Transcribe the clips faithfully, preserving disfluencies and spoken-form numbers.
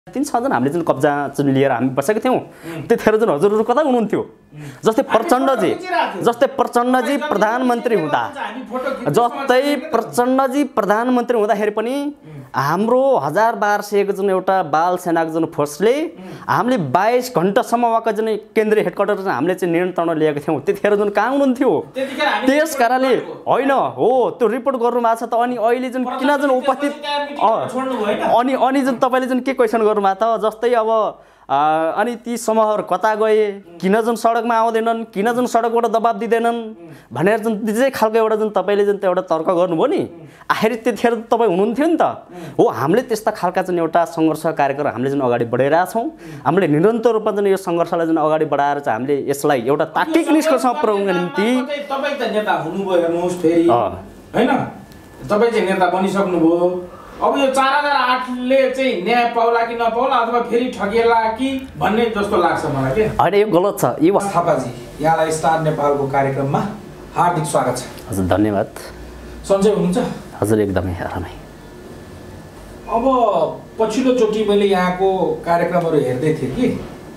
तीन छजना हामीले जुन कब्जा जुन लिएर हामी बसेका थियौं त्यतिखेर जुन हजुरहरु कता हुनुहुन्थ्यो जस्तै प्रचण्डजी जस्तै प्रचण्डजी प्रधानमन्त्री हुँदा जस्तै प्रचण्डजी प्रधानमन्त्री हुँदाखेरि पनि हाम्रो हजार बाह्र सयको जुन एउटा बाल सेनाको जुन फोर्सले हामीले बाइस घण्टासम्म वहाँको जुन केन्द्रीय हेडक्वार्टर चाहिँ हामीले चाहिँ नियन्त्रणमा लिएको थियौं त्यतिखेर जुन कहाँ हुनुहुन्थ्यो त्यस कारणले हैन हो त्यो रिपोर्ट गर्नु भएको छ त अनि अहिले जुन किन जुन उपस्थित अनि अनि जुन तपाईले जुन के क्वेशन गर्नु भएको त जस्तै अब अनि ती समूहहरु कता गए किन जुन सडकमा आउँदैनन् किन जुन सडकबाट दबाब दिदैनन् भनेर जुन त्यही खालको एउटा जुन तपाईले जुन एउटा तर्क गर्नुभयो नि आखिर त्यतिखेर तपाई हुनुहुन्थ्यो नि त हो हामीले त्यस्ता खालका जुन एउटा संघर्ष कार्यक्रम हामीले जुन अगाडि बढाइरा छौं हामीले निरन्तर रूपमा जुन यो संघर्षलाई जुन अगाडि बढाएर चाहिँ हामीले यसलाई एउटा तार्किक निष्कर्षमा पुर्याउनको निम्ति तपाई त नेता हुनुभयो हेर्नुस् फेरि हैन तपाई चाहिँ नेता बनिसक्नुभयो अब यो चार हजार आठ ले चाहिँ न्याय पाउला कि नपाउला अथवा फेरि ठगिएला कि भन्ने जस्तो लाग्छ मलाई के हैन यो गलत छ यो थापाजी यहाँलाई स्टार नेपालको कार्यक्रममा हार्दिक स्वागत छ हजुर धन्यवाद सन्चै हुनुहुन्छ हजुर एकदमै आरामै अब पछिल्लो चोटी मैले यहाँको कार्यक्रमहरु हेर्दै थिए कि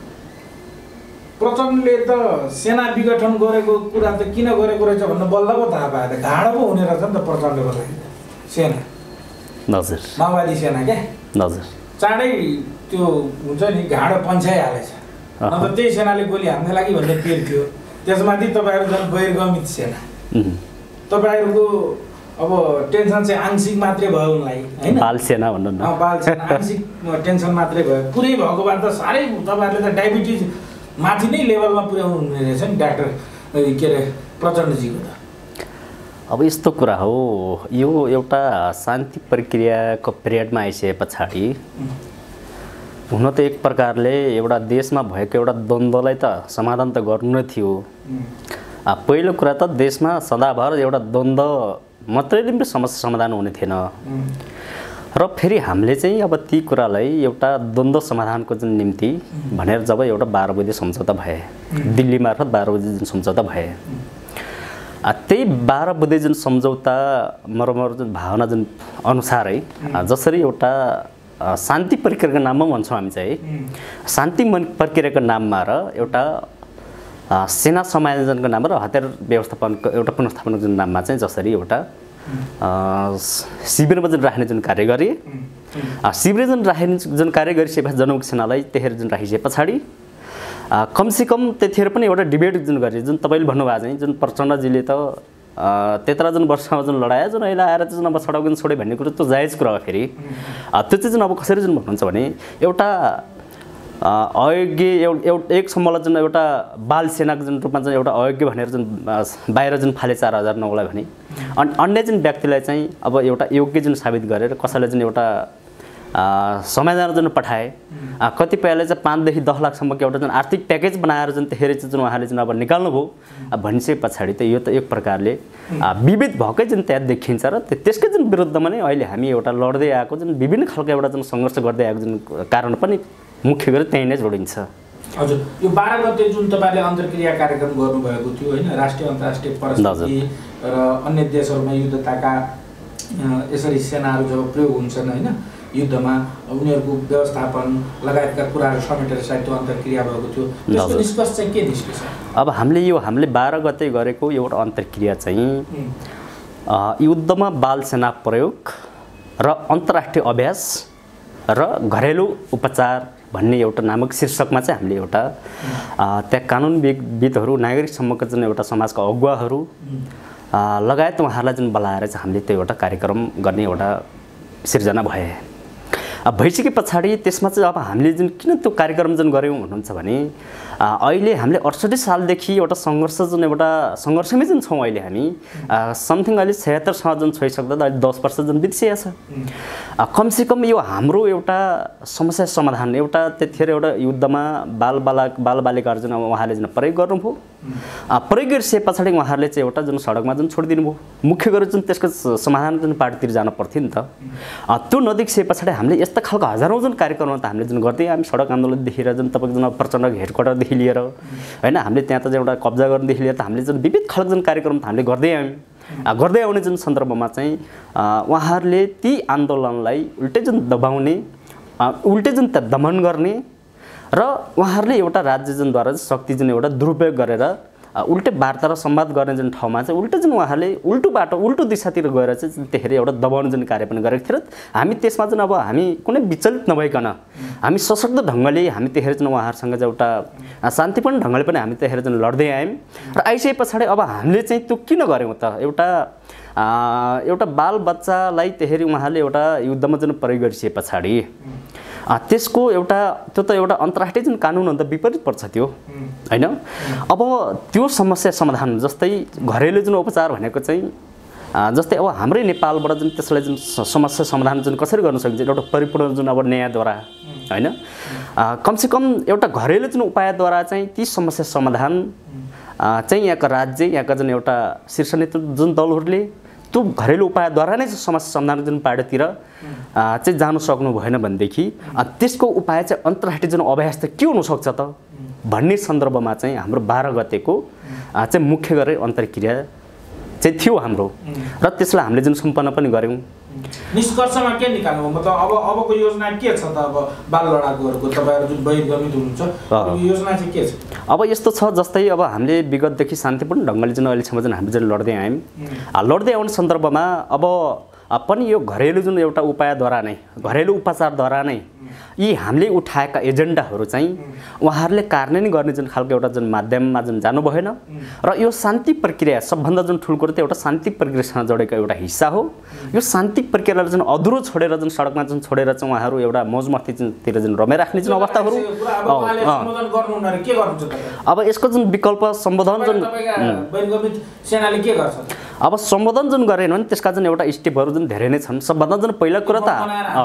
प्रचण्डले त सेना विघटन गरेको कुरा त किन गरेको रहेछ भन्ने बल्ल पो थाहा पाए घाडो पो हुने रहेछ नि त प्रचण्डको लागि सेना नजर माओवादी सेना के नजर चाँडै त्यो हुन्छ नि घाडो पन्छाइहालेछ अन्त त्यही सेनाले गोली हान्ने लागि भन्ने पिर थियो त्यसमाथि तपाईहरु जन बहिर्गमित सेना तपाईहरुको अब टेन्सन चाहिँ आंशिक मात्रै भयो उनलाई हैन बाल सेना भन्नु न अ बाल सेना आंशिक टेन्सन मात्रै भयो पुरै भएको भए त सारै तपाईहरुले त डायबिटिज माथि नै लेभलमा पुर्याउनु हुने रहेछ नि डाक्टर के रे प्रचण्डजीको त अब यस्तो कुरा हो यो एउटा शान्ति प्रक्रियाको पिरियडमा आइसके पछाडी हुन त एक प्रकारले एउटा देशमा भएको एउटा द्वन्द्वलाई त समाधान त गर्नु नै थियो आ पहिलो कुरा त देशमा सदाभर एउटा द्वन्द्व मात्रैले पनि समस्या समाधान हुने थिएन र फेरि हामीले चाहिँ अब ती कुरालाई एउटा द्वन्द्व समाधानको जुन निम्ति भनेर जब एउटा बाह्र बुँदे सम्झौता भए दिल्ली मार्फत बाह्र बुँदे जुन सम्झौता भए त्यही बाह्र बुँदे जुन सम्झौता मरमर जुन भावना जुन अनुसारै जसरी एउटा शान्ति प्रक्रियाको नाममा भन्छौँ हामी चाहिँ शान्ति प्रक्रियाको नाममा र एउटा सेना समायोजनको नाममा र हतियार व्यवस्थापनको एउटा पुनर्स्थापनको जुन नाममा चाहिँ जसरी एउटा शिविरमा जुन राख्ने जुन कार्य गरे शिविर जुन राख्ने जुन कार्य गरिसकेपछि जनमुक्ति सेनालाई त्यहीर जुन राखिसके पछाडि कमसे कम त्यतिखेर पनि एउटा डिबेट जुन गरे जुन तपाईले भन्नुभएको चाहिँ जुन प्रचण्डजीले त त्यत्रा जुन वर्षमा जुन लडायो जुन अहिले आएर जुन अब सडक जुन छोड्यो भन्ने कुरो त जायज कुरा हो फेरि त्यो चाहिँ जुन अब कसरी जुन भन्नुहुन्छ भने एउटा अयोग्य एउटा एक सम्मलाई जुन एउटा बाल सेनाको जुन रूपमा जुन एउटा अयोग्य भनेर जुन बाहिर जुन फाले चार हजार नौलाई भने अनि अन्य जुन व्यक्तिलाई चाहिँ अब एउटा योग्य जुन साबित गरेर कसैलाई जुन एउटा समाधान जुन पठाए कतिपयले चाहिँ पाँच देखि दस लाखसम्मको एउटा जुन आर्थिक प्याकेज बनाएर जुन त्यसरी चाहिँ जुन उहाँले जुन अब निकाल्नु भयो भनिसके पछाडि त यो त एक प्रकारले विविध भएकै जुन त्यहाँ देखिन्छ र त्यसकै जुन विरुद्धमा नै अहिले हामी एउटा लड्दै आएको जुन विभिन्न खालको एउटा जुन सङ्घर्ष गर्दै आएको जुन कारण पनि मुख्य गरी त्यही नै जोडिन्छ हजुर यो बाह्र गते जुन तपाईले अन्तर्क्रिया कार्यक्रम गर्नुभएको थियो हैन राष्ट्रिय अन्तर्राष्ट्रिय परिस्थिति र अन्य देशहरुमा युद्धताका यसरी सेनाहरु जब प्रयोग हुन्छन् हैन युद्धमा उनीहरुको व्यवस्थापन लगायतका कुराहरु समेटेर साहित्य अन्तर्क्रिया भएको थियो त्यसको निष्कर्ष चाहिँ के निस्केछ अब हामीले यो हामीले बाह्र गते गरेको एउटा अन्तर्क्रिया चाहिँ युद्धमा बाल सेना प्रयोग र अन्तर्राष्ट्रिय अभ्यास र घरेलु उपचार भन्ने एउटा नामक शीर्षकमा चाहिँ हामीले एउटा त्यहाँ कानुनविदहरु नागरिक सम्मको जुन एउटा समाजका अगुवाहरु लगायत उहाँहरूलाई जुन बोलाएर चाहिँ हामीले त्यो एउटा कार्यक्रम गर्ने एउटा सिर्जना भए अब भइसके पछाडि त्यसमा चाहिँ अब हामीले जुन किन त्यो कार्यक्रम जुन गर्यौं भन्नुहुन्छ भने अहिले हामीले अठसट्ठी सालदेखि एउटा सङ्घर्ष जुन एउटा सङ्घर्षमै जुन छौं अहिले हामी समथिङ अहिले छयहत्तर साल जुन छोइसक्दा अहिले दस वर्ष जुन बितिसकेको छ कमसे कम यो हाम्रो एउटा समस्या समाधान एउटा त्यतिखेर एउटा युद्धमा बाल बालक बाल बालिकाहरु जुन उहाँले जुन प्रयोग गर्नुभयो प्रयोग गरिसके पछाडि उहाँहरूले चाहिँ एउटा जुन सडकमा जुन छोडिदिनु भयो मुख्य गरी जुन त्यसको समाधान जुन पार्टीतिर जान पर्थ्यो नि त त्यो नदेखिसके पछाडि हामीले यस्ता खालको हजारौं जुन कार्यक्रम त हामीले जुन गर्दै हामी सडक आन्दोलनदेखि र जुन तपाईको जुन प्रचण्डको हेडक्वार्टरदेखि लिएर हैन हामीले त्यहाँ त एउटा कब्जा गर्नदेखि लिएर त हामीले जुन विविध खालको जुन कार्यक्रम त हामीले गर्दै आयौं गर्दै आउने जुन सन्दर्भमा चाहिँ उहाँहरूले ती आन्दोलनलाई उल्टै जुन दबाउने उल्टे जुन त दमन गर्ने र उहाँहरूले एउटा राज्य जुनद्वारा शक्ति जुन एउटा दुरुपयोग गरेर उल्टे वार्ता र संवाद गर्ने जुन ठाउँमा चाहिँ उल्टे जुन उहाँहरूले उल्टो बाटो उल्टो दिशातिर गएर चाहिँ त्यतिखेर एउटा दबाउने जुन कार्य पनि गरेको थियो र हामी त्यसमा चाहिँ अब हामी कुनै विचलित नभइकन हामी सशक्त ढङ्गले हामी त्यतिखेर चाहिँ उहाँहरूसँग चाहिँ एउटा शान्तिपूर्ण ढङ्गले पनि हामी त्यतिखेर चाहिँ लड्दै आयौँ र आइसके पछाडि अब हामीले चाहिँ त्यो किन गऱ्यौँ त एउटा एउटा बाल बच्चालाई त्यतिखेर उहाँहरूले एउटा युद्धमा जुन प्रयोग गरिसके पछाडि त्यसको एउटा त्यो त एउटा अन्तर्राष्ट्रिय जुन कानुनभन्दा विपरीत पर्छ त्यो होइन। अब त्यो समस्या समाधान जस्तै घरेलु जुन उपचार भनेको चाहिँ जस्तै अब हाम्रै नेपालबाट जुन त्यसलाई जुन समस्या समाधान जुन कसरी गर्न सकिन्छ एउटा परिपूर्ण जुन अब न्यायद्वारा होइन कमसेकम एउटा घरेलु जुन उपायद्वारा चाहिँ ती समस्या समाधान चाहिँ यहाँका राज्य यहाँका जुन एउटा शीर्ष नेतृत्व जुन दलहरूले त्यो घरेलु उपायद्वारा नै समस्या समाधान जुन पाटोतिर चाहिँ जानु सक्नु भएन भनेदेखि त्यसको उपाय चाहिँ अन्तर्राष्ट्रिय जुन अभ्यास त के हुनसक्छ त भन्ने सन्दर्भमा चाहिँ हाम्रो बाह्र गतेको चाहिँ मुख्य गरेर अन्तर्क्रिया चाहिँ थियो हाम्रो र त्यसलाई हामीले जुन सम्पन्न पनि गऱ्यौँ। निष्कर्षमा के निकाल्नु मतलब अब अबको योजना के छ त अब बाल लडाकुहरूको तपाईँहरू जुन बहिर्गमित हुनुहुन्छ योजना चाहिँ के छ? अब यस्तो छ जस्तै अब हामीले विगतदेखि शान्तिपूर्ण ढङ्गले जुन अहिलेसम्म जुन हामीले जुन लड्दै आयौँ लड्दै आउने सन्दर्भमा अब पनि यो घरेलु जुन एउटा उपायद्वारा नै घरेलु उपचारद्वारा नै यी हामीले उठाएका एजेन्डाहरू चाहिँ उहाँहरूले कार्यान्वयन गर्ने जुन खालको एउटा जुन माध्यममा जुन जानु भएन र यो शान्ति प्रक्रिया सबभन्दा जुन ठुलो कुरो त एउटा शान्ति प्रक्रियासँग जोडेको एउटा हिस्सा हो। यो शान्ति प्रक्रियालाई जुन अधुरो छोडेर जुन सडकमा जुन छोडेर चाहिँ उहाँहरू एउटा मौज मस्तीतिर जुन रमाइराख्ने जुन अवस्थाहरू अब यसको जुन विकल्प सम्बोधन जुन सेनाले के गर्छ अब सम्बोधन जुन गरेन भने त्यसका जुन एउटा स्टेपहरू जुन धेरै नै छन्। सबभन्दा जुन पहिला कुरा त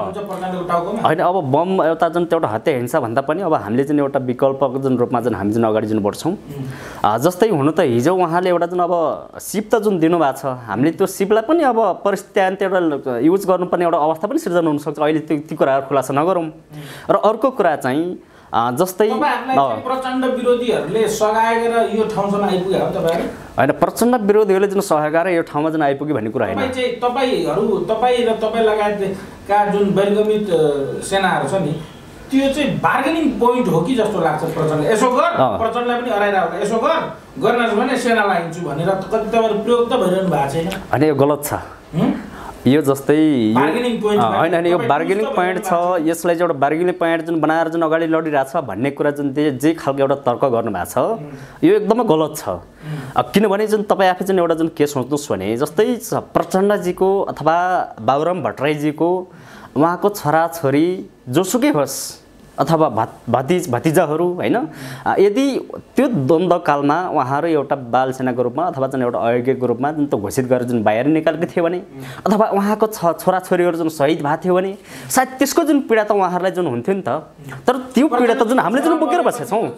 होइन अब बम एउटा जुन एउटा हत्या हिंसा भन्दा पनि अब हामीले जुन एउटा विकल्पको जुन रूपमा जुन हामी जुन अगाडि जुन बढ्छौँ जस्तै हुनु त हिजो उहाँले एउटा जुन अब सिप त जुन दिनुभएको छ हामीले त्यो सिपलाई पनि अब परिस्थिति अन्त एउटा युज गर्नुपर्ने एउटा अवस्था पनि सिर्जना हुनसक्छ। अहिले त्यो ती कुराहरू खुलासा नगरौँ। र अर्को कुरा चाहिँ जस्तै प्रचण्ड विरोधीहरूले सघाएर यो ठाउँसम्म आइपुग्यो हो तपाईहरु हैन प्रचण्ड विरोधीहरूले जुन सहयोग यो ठाउँमा जुन आइपुग्यो भन्ने कुरा हैन। तपाई चाहिँ तपाईहरु तपाई र तपाई लगायतका जुन बहिर्गमित सेनाहरू छ नि त्यो चाहिँ बार्गेनिङ पोइन्ट हो कि जस्तो लाग्छ प्रचण्ड यसो गर प्रचण्डलाई पनि हराइरा हो यसो गर गर्नस् भने सेना लाइन्छु भनेर कति तपाईहरु प्रयोग त भइरहनु भएको छैन अनि यो गलत छ। यो जस्तै होइन होइन यो बार्गेनिङ पोइन्ट छ यसलाई चाहिँ एउटा बार्गेनिङ पोइन्ट जुन बनाएर जुन अगाडि लडिरहेको छ भन्ने कुरा जुन जे खालको एउटा तर्क गर्नुभएको छ यो एकदमै गलत छ। किनभने जुन तपाईँ आफै जुन एउटा जुन के सोच्नुहोस् भने जस्तै प्रचण्डजीको अथवा बाबुराम भट्टराईजीको उहाँको छोराछोरी जोसुकै होस् अथवा भात भतिज भतिजाहरू होइन यदि त्यो द्वन्द्वकालमा उहाँहरू एउटा बाल सेनाको रूपमा अथवा जुन एउटा अयोग्यको रूपमा जुन त घोषित गरेर जुन बाहिर निकालेको थियो भने अथवा उहाँको छ छोराछोरीहरू जुन शहीद भएको थियो भने सायद त्यसको जुन पीडा त उहाँहरूलाई जुन हुन्थ्यो नि त तर त्यो पीडा त जुन हामीले जुन बोकेर बसेका छौँ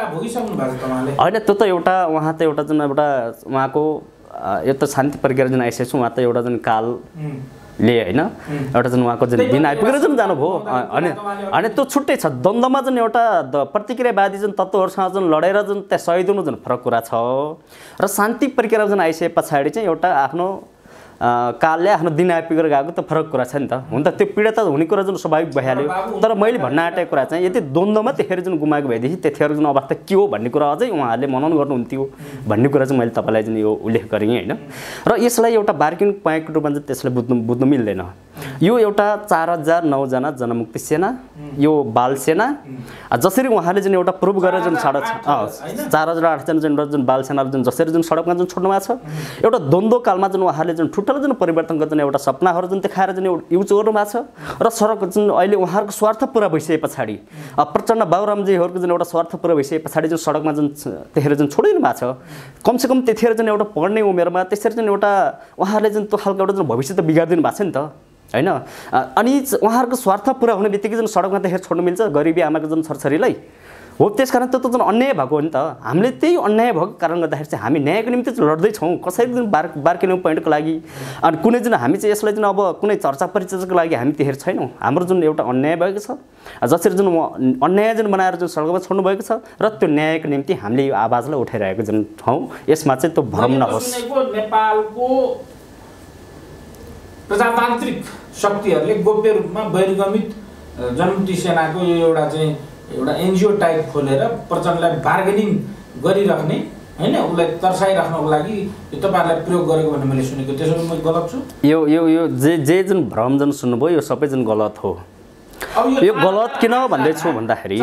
होइन त्यो त एउटा उहाँ त एउटा जुन एउटा उहाँको यो त शान्ति प्रक्रिया जुन आइसकेको छ उहाँ त एउटा जुन काल ले होइन एउटा जुन उहाँको जुन दिन आइपुगेर जुन जानुभयो अनि अनि त्यो छुट्टै छ। द्वन्द्वमा जुन एउटा प्रतिक्रियावादी जुन तत्त्वहरूसँग जुन लडेर जुन त्यहाँ सहिद हुनु जुन फरक कुरा छ र शान्ति प्रक्रिया जुन आइसके पछाडि चाहिँ एउटा आफ्नो कालले आफ्नो दिन आइपुगेर गएको त फरक कुरा छ नि त। हुन त त्यो पीडा त हुने कुरा जुन स्वाभाविक भइहाल्यो तर मैले भन्न आँटेको कुरा चाहिँ यदि द्वन्द्वमा त्यतिखेर जुन गुमाएको भएदेखि त्यतिखेर जुन अवस्था के हो भन्ने कुरा अझै उहाँहरूले मनन गर्नुहुन्थ्यो भन्ने कुरा चाहिँ मैले तपाईँलाई जुन यो उल्लेख गरेँ होइन। र यसलाई एउटा बार्गेनिङ पोइन्टको रूपमा चाहिँ त्यसलाई बुझ्नु बुझ्नु मिल्दैन। यो एउटा चार हजार नौजना जनमुक्ति सेना यो बाल सेना जसरी उहाँले जुन एउटा प्रुभ गरेर जुन सडक चार हजार आठजना जुन जुन बाल सेना जुन जसरी जुन सडकमा जुन छोड्नु भएको छ एउटा द्वन्द्वकालमा जुन उहाँले जुन ठुल्ठुलो जुन परिवर्तनको जुन एउटा सपनाहरू जुन देखाएर जुन युज गर्नु भएको छ र सडक जुन अहिले उहाँहरूको स्वार्थ पुरा भइसके पछाडि प्रचण्ड बाबुरामजीहरूको जुन एउटा स्वार्थ पुरा भइसके पछाडि जुन सडकमा जुन त्यतिखेर जुन छोडिदिनु भएको छ कमसेकम त्यतिखेर जुन एउटा पढ्ने उमेरमा त्यसरी जुन एउटा उहाँहरूले जुन त्यो खालको एउटा जुन भविष्य त बिगारिदिनु भएको छ नि त होइन। अनि उहाँहरूको स्वार्थ पुरा हुने बित्तिकै जुन सडकमा त्यतिखेर छोड्नु मिल्छ गरिबी आमाको जुन छोरछोरीलाई हो त्यसकारण त्यो त जुन अन्याय भएको हो नि त। हामीले त्यही अन्याय भएको कारण गर्दाखेरि चाहिँ हामी न्यायको निम्ति लड्दैछौँ कसरी जुन बार बार्गेनिङ पोइन्टको लागि अनि कुनै जुन हामी चाहिँ यसलाई जुन अब कुनै चर्चा परिचर्चाको लागि हामी त्यतिखेर छैनौँ। हाम्रो जुन एउटा अन्याय भएको छ जसरी जुन अन्याय जुन बनाएर जुन सडकमा छोड्नु भएको छ र त्यो न्यायको निम्ति हामीले यो आवाजलाई उठाइरहेको जुन ठाउँ यसमा चाहिँ त्यो भ्रम नहोस्। नेपालको प्रजातान्त्रिक शक्तिहरूले गोप्य रूपमा बहिर्गमित जनमुक्ति सेनाको यो एउटा चाहिँ एउटा एनजिओ टाइप खोलेर प्रचण्डलाई बार्गेनिङ गरिराख्ने हैन उसलाई तर्साइराख्नको लागि यो तपाईँहरूलाई प्रयोग गरेको भन्ने मैले सुनेको त्यसो भए म गलत छु यो यो यो जे जे जुन भ्रम जुन सुन्नुभयो यो सबै जुन गलत हो यो गलत किन भन्दैछु भन्दाखेरि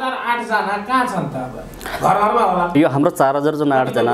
यो हाम्रो चार हजार जुन आठजना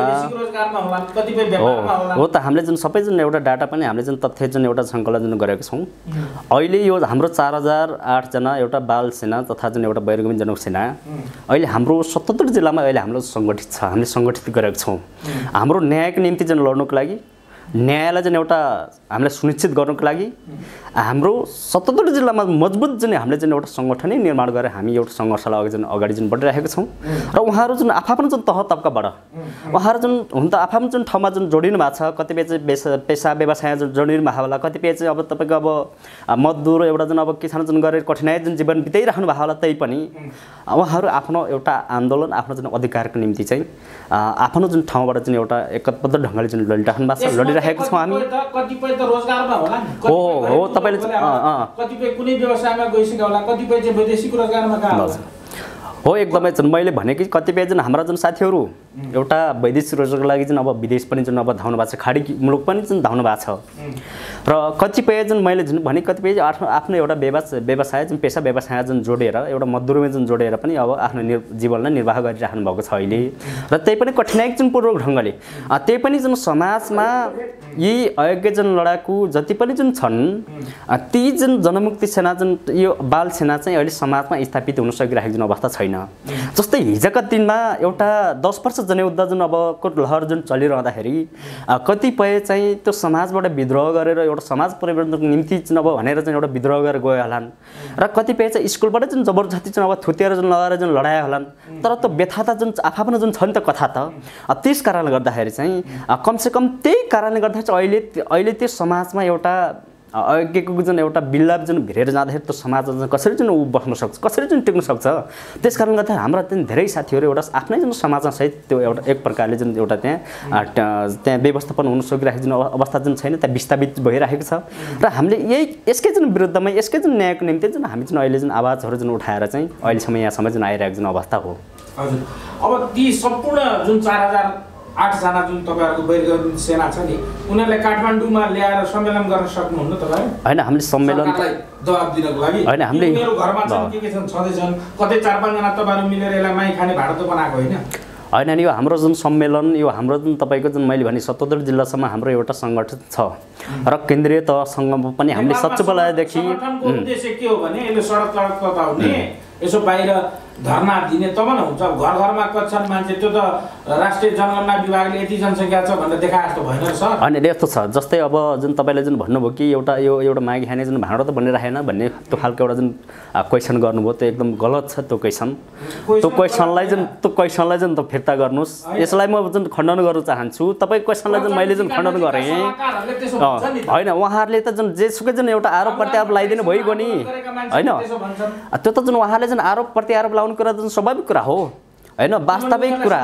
हो त हामीले जुन सबै जुन एउटा डाटा पनि हामीले जुन तथ्य जुन एउटा सङ्कलन जुन गरेको छौँ अहिले यो हाम्रो चार हजार आठजना एउटा बाल सेना तथा जुन एउटा बैरगमी जनमुख सेना अहिले हाम्रो सतहत्तर जिल्लामा अहिले हाम्रो सङ्गठित छ हामीले सङ्गठित गरेको छौँ हाम्रो न्यायको निम्ति जुन लड्नुको लागि न्यायलाई जुन एउटा हामीलाई सुनिश्चित गर्नुको लागि हाम्रो सतहत्तर जिल्लामा मजबुत जुन हामीले जुन एउटा सङ्गठनै निर्माण गरेर हामी एउटा सङ्घर्षलाई अघि जुन अगाडि जुन बढिरहेका छौँ र उहाँहरू जुन आफआफ्नो जुन तह तब्काबाट उहाँहरू जुन हुन त आफआफ्नो जुन ठाउँमा जुन जोडिनु भएको छ कतिपय चाहिँ पेसा पेसा व्यवसाय जुन जोडिनु भएको होला कतिपय चाहिँ अब तपाईँको अब मजदुर एउटा जुन अब किसान जुन गरेर कठिनाइ जुन जीवन बिताइराख्नु भएको होला त्यही पनि उहाँहरू आफ्नो एउटा आन्दोलन आफ्नो जुन अधिकारको निम्ति चाहिँ आफ्नो जुन ठाउँबाट जुन एउटा एकबद्ध ढङ्गले जुन लडिराख्नु भएको छ लडिरहेको छौँ हामी कतिपय त रोजगारमा होला नि हो हो तपाईँले कतिपय कुनै व्यवसायमा गइसक्यो होला कतिपय चाहिँ वैदेशिक रोजगारमा कहाँ होला हो एकदमै जुन मैले भने कि कतिपय जुन हाम्रा जुन साथीहरू एउटा वैदेशिक रोजगारको लागि जुन अब विदेश पनि जुन अब धाउनु भएको छ खाडी मुलुक पनि जुन धाउनु भएको छ र कतिपय जुन मैले जुन भने कतिपय आफ्नो आफ्नो एउटा व्यवसाय व्यवसाय जुन पेसा व्यवसाय जुन जोडेर एउटा मजदुरीमा जुन जोडेर पनि अब आफ्नो निर् जीवनलाई निर्वाह गरिराख्नु भएको छ अहिले र त्यही पनि कठिनाइ जुन पूर्वक ढङ्गले त्यही पनि जुन समाजमा यी अयोग्य जुन लडाकु जति पनि जुन छन् ती जुन जनमुक्ति सेना जुन यो बाल सेना चाहिँ अहिले समाजमा स्थापित हुन सकिरहेको जुन अवस्था छैन जस्तै हिजोका दिनमा एउटा दस वर्ष जनयुद्ध जुन अबको लहर जुन चलिरहँदाखेरि कतिपय चाहिँ त्यो समाजबाट विद्रोह गरेर एउटा समाज परिवर्तनको निम्ति जुन अब भनेर चाहिँ एउटा विद्रोह गरेर गयो होलान् र कतिपय चाहिँ स्कुलबाट जुन जबरजस्ती जुन अब थुतेर जुन लगाएर जुन लडायो होलान् तर त्यो व्यथा त जुन आफआफ्नो जुन छ नि त कथा त त्यस कारणले गर्दाखेरि चाहिँ कमसेकम त्यही कारणले गर्दाखेरि चाहिँ अहिले अहिले त्यो समाजमा एउटा अयोग्यको जुन एउटा बिल्ला जुन भिरेर जाँदाखेरि त्यो समाजमा कसरी जुन ऊ बस्न सक्छ कसरी जुन टिक्न सक्छ त्यस कारणले गर्दा हाम्रा त्यहाँ धेरै साथीहरू एउटा आफ्नै जुन समाजमा सहित त्यो एउटा एक प्रकारले जुन एउटा त्यहाँ त्यहाँ व्यवस्थापन हुन सकिरहेको जुन अवस्था जुन छैन त्यहाँ विस्थापित भइरहेको छ र हामीले यही यसकै जुन विरुद्धमा यसकै जुन न्यायको निम्ति जुन हामी जुन अहिले जुन आवाजहरू जुन उठाएर चाहिँ अहिलेसम्म यहाँसम्म जुन आइरहेको जुन अवस्था हो हजुर अब ती सम्पूर्ण जुन चार हजार आठजना जुन तपाईँहरूको बैरगमी सेना छ नि उनीहरूलाई काठमाडौँमा ल्याएर सम्मेलन गर्न सक्नुहुन्न तपाईँ होइन हामीले सम्मेलन जवाब दिनको लागि होइन हामीले मेरो घरमा छन् के के छन् छँदैछन् कतै चार पाँचजना तपाईँहरू मिलेर यसलाई माई खाने भाडा त बनाएको होइन होइन नि यो हाम्रो जुन सम्मेलन यो हाम्रो जुन तपाईँको जुन मैले भने सतहत्तर जिल्लासम्म हाम्रो एउटा सङ्गठन छ र केन्द्रीय तहसँग पनि हामीले सचिवालयदेखि उद्देश्य के हो भने यसले सडक सडक तताउने यसो बाहिर धर्ना दिने तब न हुन्छ घर घरमा कच्छन् मान्छे त्यो त राष्ट्रिय जनगणना विभागले यति जनसङ्ख्या छ भनेर देखाए जस्तो भएन सर होइन यस्तो छ जस्तै अब जुन तपाईँले जुन भन्नुभयो कि एउटा यो एउटा मागी खाने जुन भाँडो त बनिरहेन भन्ने त्यो खालको एउटा जुन क्वेसन गर्नुभयो त्यो एकदम गलत छ त्यो क्वेसन त्यो क्वेसनलाई जुन त्यो क्वेसनलाई जुन त फिर्ता गर्नुहोस् यसलाई म जुन खण्डन गर्न चाहन्छु तपाईँ क्वेसनलाई जुन मैले जुन खण्डन गरेँ होइन उहाँहरूले त जुन जेसुकै जुन एउटा आरोप प्रत्यारोप लगाइदिनु भइगयो नि होइन त्यो त जुन उहाँले जुन आरोप प्रत्यारोप लाउने कुरा जुन स्वाभाविक कुरा हो होइन वास्तविक कुरा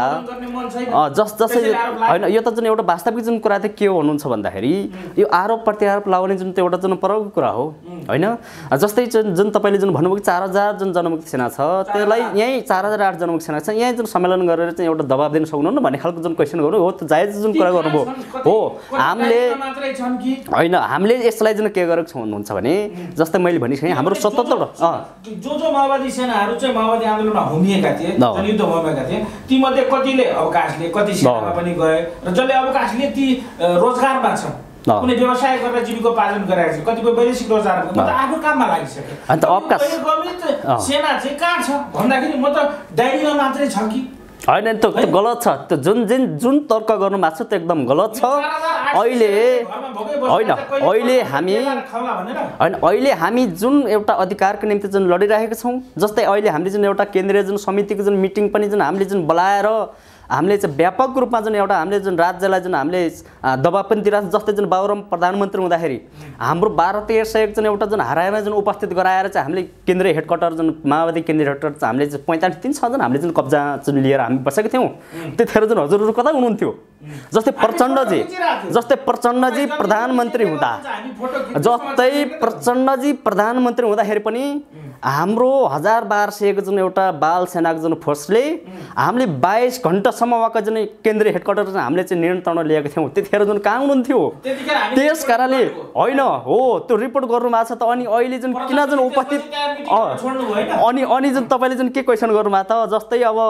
जस जसै होइन यो त जुन एउटा वास्तविक जुन कुरा चाहिँ के हो भन्नुहुन्छ भन्दाखेरि यो आरोप प्रत्यारोप लगाउने जुन त्यो एउटा जुन परको कुरा हो होइन जस्तै जुन जुन तपाईँले जुन भन्नुभयो कि चार हजार जुन जनमुक्ति सेना छ त्यसलाई यहीँ चार हजार आठ जनमुक्ति सेना छ यहीँ जुन सम्मेलन गरेर चाहिँ एउटा दबाब दिन सक्नुहुन्न भन्ने खालको जुन क्वेसन गर्नु हो त्यो जायज जुन कुरा गर्नुभयो हो हामीले होइन हामीले यसलाई जुन के गरेको छौँ भन्नुहुन्छ भने जस्तै मैले भनिसकेँ हाम्रो सतहत्तर जो जो माओवादी सेनाहरू चाहिँ माओवादी आन्दोलनमा होमिएका थिए जनयुद्ध होमिएका थिए तीमध्ये कतिले अवकाश लिए कति सेनामा पनि गए र जसले अवकाश लिए ती रोजगारमा छन् कुनै व्यवसाय गरेर जीविकोपार्जन गरेका छन् कतिपय वैदेशिक रोजगार म त आफ्नो काममा लागिसकेँ अन्त अवकाश सेना चाहिँ कहाँ छ भन्दाखेरि म त डायरीमा मात्रै छ कि होइन त्यो त्यो गलत छ त्यो जुन जुन जुन तर्क गर्नु भएको छ त्यो एकदम गलत छ अहिले होइन अहिले हामी होइन अहिले हामी जुन एउटा अधिकारको निम्ति जुन लडिरहेका छौँ जस्तै अहिले हामीले जुन एउटा केन्द्रीय जुन समितिको जुन मिटिङ पनि जुन हामीले जुन बोलाएर हामीले चाहिँ व्यापक रूपमा जुन एउटा हामीले जुन राज्यलाई जुन हामीले दबाब पनि दिइरहेको जस्तै जुन बाबुराम प्रधानमन्त्री हुँदाखेरि हाम्रो भारतीय सहयोग जुन एउटा जुन हराएमा जुन उपस्थित गराएर चाहिँ हामीले केन्द्रीय हेडक्वार्टर जुन माओवादी केन्द्रीय हेडक्वार्टर चाहिँ हामीले पैँतालिस तिन छजना हामीले जुन कब्जा जुन लिएर हामी बसेको थियौँ त्यतिखेर जुन हजुरहरू कता हुनुहुन्थ्यो जस्तै प्रचण्डजी जस्तै प्रचण्डजी प्रधानमन्त्री हुँदा जस्तै प्रचण्डजी प्रधानमन्त्री हुँदाखेरि पनि हाम्रो हजार बाह्र सयको जुन एउटा बाल सेनाको जुन फोर्सले हामीले बाइस घण्टासम्म उहाँको जुन केन्द्रीय हेडक्वार्टर चाहिँ हामीले चाहिँ नियन्त्रण लिएका थियौँ। त्यतिखेर जुन कहाँ हुनुहुन्थ्यो त्यस कारणले होइन हो त्यो रिपोर्ट गर्नुभएको छ त। अनि अहिले जुन किन जुन उपस्थित अनि अनि जुन तपाईँले जुन के क्वेसन गर्नुभएको त जस्तै अब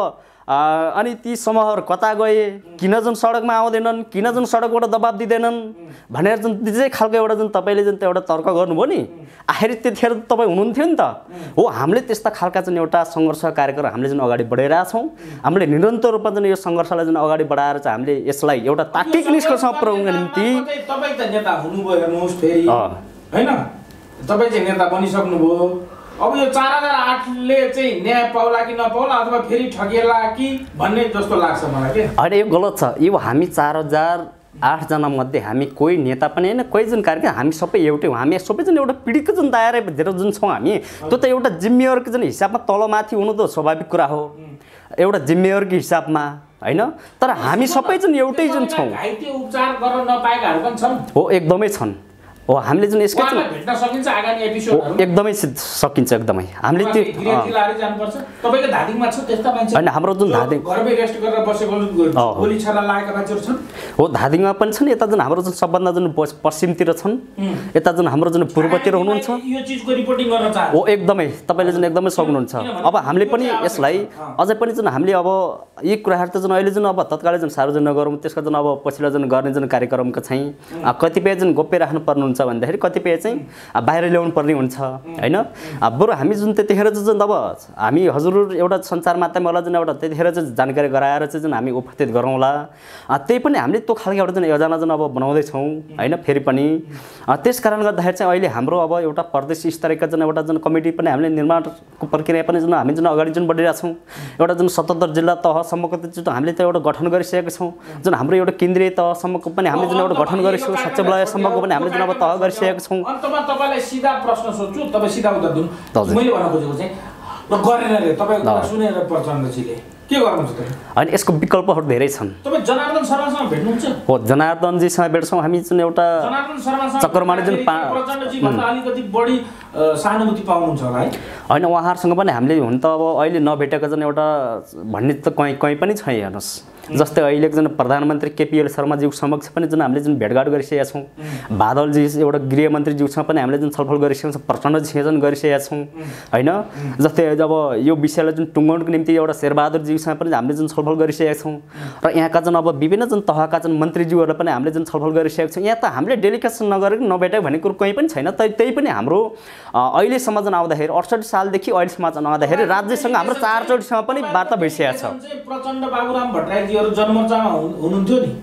अनि ती समूहहरू कता गए, किन जुन सडकमा आउँदैनन्, किन जुन सडकबाट दबाब दिँदैनन् भनेर जुन त्यही खालको एउटा जुन तपाईँले जुन एउटा तर्क गर्नुभयो नि आखिर त्यतिखेर तपाईँ हुनुहुन्थ्यो नि त। हो हामीले त्यस्ता खालका जुन एउटा सङ्घर्ष कार्यक्रम हामीले जुन अगाडि बढाइरहेछौँ, हामीले निरन्तर रूपमा जुन यो सङ्घर्षलाई जुन अगाडि बढाएर चाहिँ हामीले यसलाई एउटा तार्किक निष्कर्षमा पुर्याउनको निम्ति तपाईँ त नेता हुनुभयो हेर्नुहोस् फेरि होइन, तपाईँ चाहिँ नेता बनिसक्नुभयो। अब यो चार हजार आठले चाहिँ न्याय पाउला कि नपाउला अथवा फेरि ठगिएला कि भन्ने जस्तो लाग्छ मलाई के। होइन यो गलत छ। यो हामी चार हजार आठजना मध्ये हामी कोही नेता पनि होइन, कोही जुन कार्यक्रम हामी सबै एउटै हो। हामी सबैजना एउटा पिँढीको जुन दायराभित्र जुन छौँ हामी, त्यो त एउटा जिम्मेवारको जुन हिसाबमा तलमाथि हुनु त स्वाभाविक कुरा हो, एउटा जिम्मेवारको हिसाबमा होइन। तर हामी सबै जुन एउटै जुन छौँ उपचार गर्न नपाएकाहरू पनि छन्। हो एकदमै छन्। हो हामीले जुन यसकै भेट्न सकिन्छ आगामी एपिसोडहरु एकदमै सकिन्छ एकदमै। हामीले त्यो गृहजिल्लाहरु जानुपर्छ। तपाईको धादिङमा छ त्यस्ता मान्छे हैन? हाम्रो जुन धादिङ घरमै रेस्ट गरेर बसेको गोली छाला लागेका मान्छेहरु छन्। हो धादिङमा पनि छन्। यता जुन हाम्रो जुन सबभन्दा जुन पश्चिमतिर छन्, यता जुन हाम्रो जुन पूर्वतिर हुनुहुन्छ, यो चीजको रिपोर्टिङ गर्न चाहन्छु। हो एकदमै तपाईले जुन एकदमै सक्नुहुन्छ। अब हामीले पनि यसलाई अझै पनि जुन हामीले अब यी कुराहरु त जुन अहिले जुन अब तत्कालै जुन सार्वजनिक गरौँ, त्यसको जुन अब पछिल्लो जुन गर्ने जुन कार्यक्रमको चाहिँ कतिपय जुन गोप्य राख्नु पर्नु हुन्छ भन्दाखेरि कतिपय चाहिँ बाहिर ल्याउनु पर्ने हुन्छ हैन। बरु हामी जुन त्यतिखेर जुन अब हामी हजुर एउटा सञ्चार माध्यमबाट जुन एउटा त्यतिखेर चाहिँ जानकारी गराएर चाहिँ जुन हामी उपस्थित गरौँला, त्यही पनि हामीले त्यो खालको एउटा जुन योजना जुन अब बनाउँदैछौँ हैन। फेरि पनि त्यस कारण गर्दाखेरि चाहिँ अहिले हाम्रो अब एउटा प्रदेश स्तरका जुन एउटा जुन कमिटी पनि हामीले निर्माणको प्रक्रिया पनि जुन हामी जुन अगाडि जुन बढिरहेको छौँ, एउटा जुन सतहत्तर जिल्ला तहसम्मको जुन हामीले त एउटा गठन गरिसकेका छौँ, जुन हाम्रो एउटा केन्द्रीय तहसम्मको पनि हामीले जुन एउटा गठन गरिसक्यौँ, सचिवालयसम्मको पनि हामीले जुन अब तह गरिसकेका छौँ। अन्तमा तपाईलाई सीधा प्रश्न सोध्छु, तपाईँ सीधा उत्तर दिनु। मैले भन्न खोजेको चाहिँ गरेन रे तपाईँ सुनेर प्रचण्डजीले के गर्नुहुन्छ त? अनि यसको विकल्पहरू धेरै छन्। तपाईँ जनार्दन शर्मासँग भेट्नुहुन्छ? हो जनार्दनजीसँग भेट्छौँ हामी। जुन एउटा जनार्दन शर्मासँग चक्रमाले जुन प्रचण्डजी भन्दा अलिकति बढी सहानुभूति पाउनुहुन्छ होला है? होइन उहाँहरूसँग पनि हामीले हुन त अब अहिले नभेटेको जुन एउटा भन्ने त कहीँ कहीँ पनि छैन। हेर्नुहोस् जस्तै अहिलेको जुन प्रधानमन्त्री केपीएल शर्माज्यू समक्ष पनि जुन हामीले जुन भेटघाट गरिसकेका छौँ, बादलजी एउटा गृहमन्त्रीज्यूसँग पनि हामीले जुन छलफल गरिसकेका छौँ, प्रचण्डजीसँग जुन गरिसकेका छौँ होइन। जस्तै अब यो विषयलाई जुन टुङ्गाउनको निम्ति एउटा शेरबहादुरज्यूसँग पनि हामीले जुन छलफल गरिसकेका छौँ र यहाँका जुन अब विभिन्न जुन तहका जुन मन्त्रीज्यूहरूलाई पनि हामीले जुन छलफल गरिसकेका छौँ। यहाँ त हामीले डेलिगेसन नगरेको नभेटेको भन्ने कुरो कहीँ पनि छैन। त त्यही पनि हाम्रो अहिलेसम्म जुन आउँदाखेरि अडसठी सालदेखि अहिलेसम्म जुन आउँदाखेरि राज्यसँग हाम्रो चारचोटिसँग पनि वार्ता भइसकेको छ। प्रचण्ड बाबुराम भट्टराईजीहरू जनमोर्चामा हुनुहुन्थ्यो नि,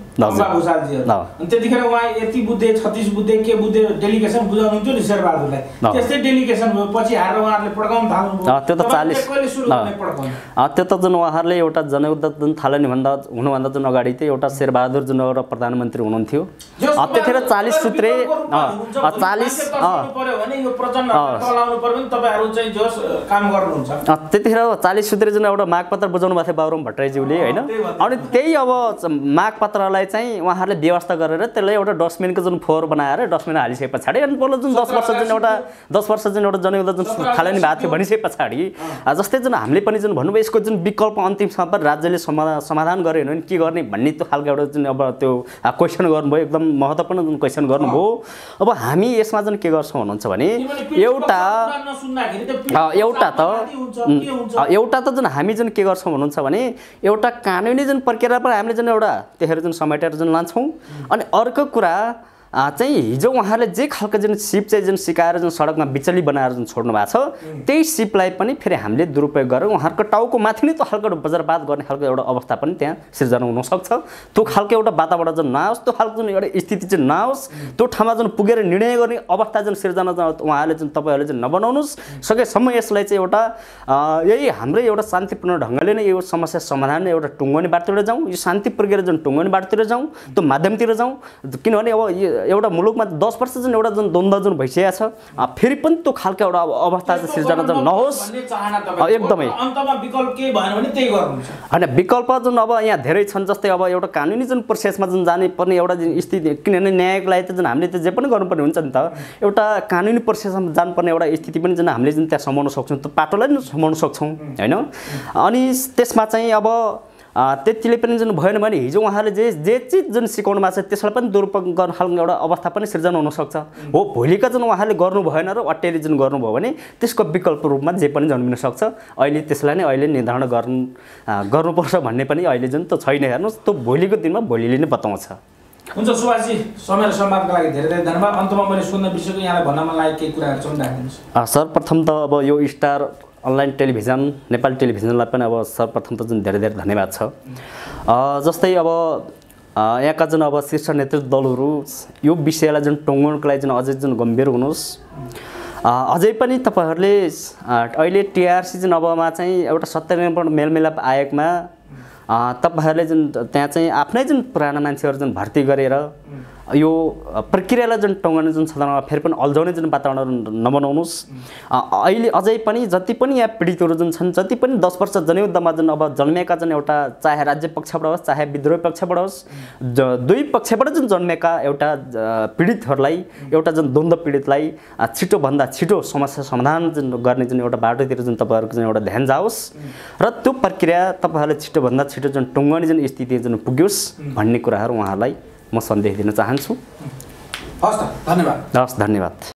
अनि त्यतिखेर उहाँ यति बुद्धे छत्तिस बुद्धे के बुद्धे डेलिगेसन बुझाउनुहुन्थ्यो नि शेरबहादुरलाई। त्यस्तै डेलिगेसन भयो, पछि हारेर उहाँहरूले पड्काउन थाल्नुभयो। त्यो त चालिस त्यो त जुन उहाँहरूले एउटा जनयुद्ध जुन थालनी भन्दा हुनुभन्दा जुन अगाडि चाहिँ एउटा शेरबहादुर जुन एउटा प्रधानमन्त्री हुनुहुन्थ्यो, त्यतिखेर चालिस सूत्रे चालिस त्यतिखेर चालिस सूत्रे जुन एउटा मागपत्र बुझाउनु भएको थियो बाबुराम भट्टराईज्यूले होइन। अनि त्यही अब मागपत्रलाई चाहिँ उहाँहरूले व्यवस्था गरेर त्यसलाई एउटा डस्टबिनको जुन फोहोर बनाएर डस्टबिन हालिसके पछाडि अनि पहिला जुन दस वर्ष जुन एउटा दस वर्ष जुन एउटा जनयुद्ध जुन थालनी भएको थियो भनिसके पछाडि जस्तै जुन हामीले पनि जुन भन्नुभयो यसको जुन विकल्प अन्तिमसम्म पनि राज्यले समाधान गरे होइन के गर्ने भन्ने त्यो खालको एउटा जुन अब त्यो क्वेसन गर्नुभयो, एकदम महत्त्वपूर्ण जुन क्वेसन गर्नुभयो। अब हामी यसमा जुन के गर्छौँ भन्नुहुन्छ भने एउटा एउटा त एउटा त जुन हामी जुन के गर्छौँ भन्नुहुन्छ भने एउटा कानुनी जुन प्रक्रिया पनि हामीले जुन एउटा त्यतिखेर जुन समेटेर जुन लान्छौँ। अनि अर्को कुरा चाहिँ हिजो उहाँहरूले जे खालको जुन सिप चाहिँ जुन सिकाएर जुन सडकमा बिचली बनाएर जुन छोड्नु भएको छ, त्यही सिपलाई पनि फेरि हामीले दुरुपयोग गरेर उहाँहरूको टाउको माथि नै त्यो खालको वज्रपात गर्ने खालको एउटा अवस्था पनि त्यहाँ सिर्जना हुनसक्छ। त्यो खालको एउटा वातावरण जुन नआओस्, त्यो खालको जुन एउटा स्थिति चाहिँ नआओस्, त्यो ठाउँमा जुन पुगेर निर्णय गर्ने अवस्था जुन सिर्जना उहाँहरूले जुन तपाईँहरूले चाहिँ नबनाउनुहोस्। सकेसम्म यसलाई चाहिँ एउटा यही हाम्रै एउटा शान्तिपूर्ण ढङ्गले नै यो समस्या समाधान एउटा टुङ्गोनी बाटोतिर जाउँ, यो शान्ति प्रक्रिया जुन टुङ्गोनी बाटोतिर जाउँ, त्यो माध्यमतिर जाउँ। किनभने अब एउटा मुलुकमा दस वर्ष जुन एउटा जुन द्वन्द्व जुन भइसकेको छ फेरि पनि त्यो खालको एउटा अवस्था चाहिँ सिर्जना जुन नहोस् एकदमै अन्तमा विकल्प के भएन भने त्यही गर्नुहुन्छ होइन विकल्प जुन अब यहाँ धेरै छन् जस्तै अब एउटा कानुनी जुन प्रोसेसमा जुन जाने पर्ने एउटा स्थिति किनभने न्यायको लागि त जुन हामीले त जे पनि गर्नुपर्ने हुन्छ नि त एउटा कानुनी प्रोसेसमा जानुपर्ने एउटा स्थिति पनि जुन हामीले जुन त्यहाँ समाउन सक्छौँ त्यो पाटोलाई पनि समाउन सक्छौँ होइन अनि त्यसमा चाहिँ अब त्यतिले पनि जुन भएन भने हिजो उहाँले जे जे चिज जुन सिकाउनु भएको छ त्यसलाई पनि दुरुपयोग गर्ने खालको एउटा अवस्था पनि सिर्जना हुनसक्छ हो भोलिका जुन उहाँले गर्नु भएन र अटेरी जुन गर्नुभयो भने त्यसको विकल्प रूपमा जे पनि जन्मिन सक्छ अहिले त्यसलाई नै अहिले निर्धारण गर्नु गर्नुपर्छ भन्ने पनि अहिले जुन त छैन हेर्नुहोस् त्यो भोलिको दिनमा भोलिले नै बताउँछ हुन्छ सुभाषजी समय र सम्वादको लागि धेरै धेरै धन्यवाद अन्तमा मैले सोध्न बिर्सेको यहाँलाई भन्न मन लागेको केही कुराहरू छन् राखिदिनुहोस् सर्वप्रथम त अब यो स्टार अनलाइन टेलिभिजन नेपाली टेलिभिजनलाई पनि अब सर्वप्रथम त जुन धेरै धेरै धन्यवाद छ जस्तै अब यहाँका जुन अब शीर्ष नेतृत्व दलहरू यो विषयलाई जुन टुङ्गाउनको लागि जुन अझै जुन गम्भीर हुनुहोस् अझै पनि तपाईँहरूले अहिले टिआरसी जुन अबमा चाहिँ एउटा सत्याग्रह मेलमिलाप आयोगमा तपाईँहरूले जुन त्यहाँ चाहिँ आफ्नै जुन पुराना मान्छेहरू जुन भर्ती गरेर यो प्रक्रियालाई जुन टङ्गाउने जुन सदनमा फेरि पनि अल्झाउने जुन वातावरण नबनाउनुहोस् अहिले अझै पनि जति पनि यहाँ पीडितहरू जुन छन् जति पनि दस वर्ष जनयुद्धमा जुन अब जन्मिएका जुन एउटा चाहे राज्य पक्षबाट होस् चाहे विद्रोही पक्षबाट होस् दुई पक्षबाट जुन जन्मिएका एउटा पीडितहरूलाई एउटा जुन द्वन्द्व पीडितलाई छिटोभन्दा छिटो समस्या समाधान जुन गर्ने जुन एउटा बाटोतिर जुन तपाईँहरूको जुन एउटा ध्यान जाओस् र त्यो प्रक्रिया तपाईँहरूले छिटोभन्दा छिटो जुन टुङ्गाउने जुन स्थिति जुन पुग्योस् भन्ने कुराहरू उहाँहरूलाई म सन्देश दिन चाहन्छु हस् त धन्यवाद हस् धन्यवाद